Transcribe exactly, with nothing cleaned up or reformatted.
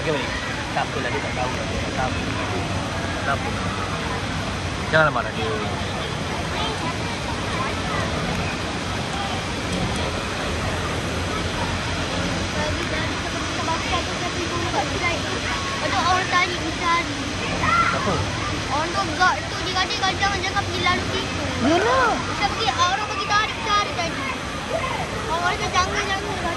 Okey balik. Tak apalah dia tak tahu lah. Dia tak tahu. Tak apa. Janganlah marah dia. Ada orang tadi dicari. Apa? Orang tu guard tu dia kata kalau jangan jangan pergi lalu situ. Yalah. Kita pergi orang pergi tarik cari tadi. Orang kata jangan jangan.